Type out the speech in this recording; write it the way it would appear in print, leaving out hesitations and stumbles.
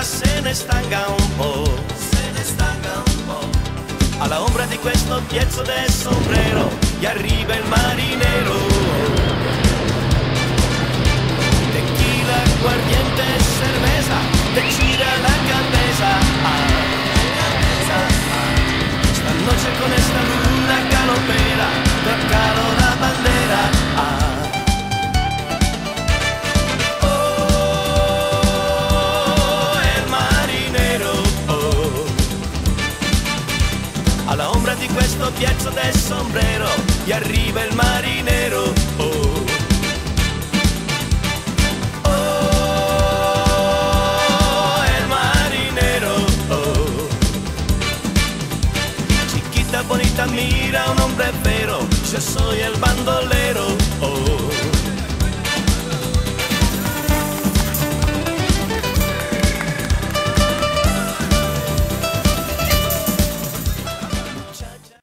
se ne stanga un po', alla ombra di questo piezzo del sombrero, gli arriva il marinero. Tequila, aguardiente, cerveza, te gira la cabeza. Esta noche con esta luna galopera, toccalo la bandera. Alla ombra di questo piezzo del sombrero gli arriva il marinero. Oh, oh, el marinero. Oh, chiquita bonita, mira un hombre pero, yo soy el bandolero.